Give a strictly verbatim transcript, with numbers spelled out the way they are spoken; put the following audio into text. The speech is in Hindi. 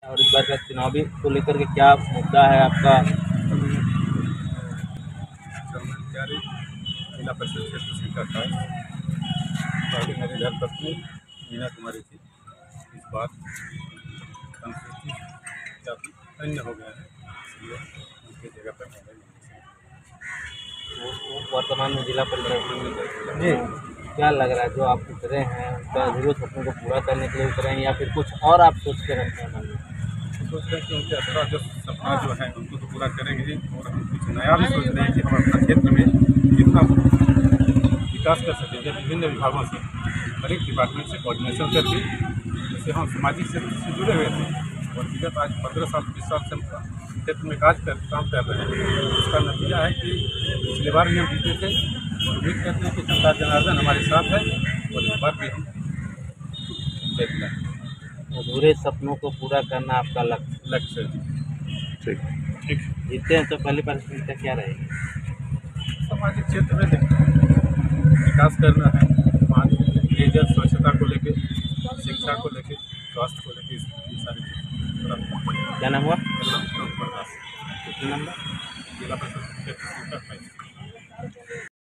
और इस बार का चुनावी को लेकर के क्या मुद्दा है आपका? जिला परिषद क्षेत्र से करता है। पहले मेरे घर पत्नी मीना कुमारी थी, इस बार काफ़ी अन्य हो गया है, इसलिए उनकी जगह पर मैंने वर्तमान में जिला परिषद जी क्या लग रहा है जो आप उतरे हैं उनका जरूरत सपनों को पूरा करने के लिए उतरे हैं या फिर कुछ और आप सोच के रखते हैं मन में? सोच रहे हैं कि उनके अधूरा जो सपना जो है उनको तो पूरा करेंगे ही, और हम कुछ नया भी सोच रहे हैं कि हम अपना क्षेत्र में कितना विकास कर सकेंगे विभिन्न विभागों से, हर एक डिपार्टमेंट से कोऑर्डिनेशन करके। जैसे हम सामाजिक क्षेत्र से जुड़े हुए थे और विगत आज पंद्रह साल बीस साल से हम क्षेत्र में काज कर काम कर रहे हैं। इसका नतीजा है कि पिछले बार भी हम जीते थे और उम्मीद करते हैं कि जनता जनार्दन हमारे साथ है और इस बार भी हम जीतेंगे। अधूरे सपनों को पूरा करना आपका लक्ष्य लक्ष्य है। ठीक ठीक जीतते हैं तो पहली प्राथमिकता क्या रहेगी? सामाजिक क्षेत्र में विकास करना है, पानी पेयजल स्वच्छता को लेकर, शिक्षा को लेकर, स्वास्थ्य को लेकर, ये सारी चीज़। क्या नाम हुआ? प्रयास कितने नंबर? जिला परिषद क्षेत्र संख्या अट्ठाईस।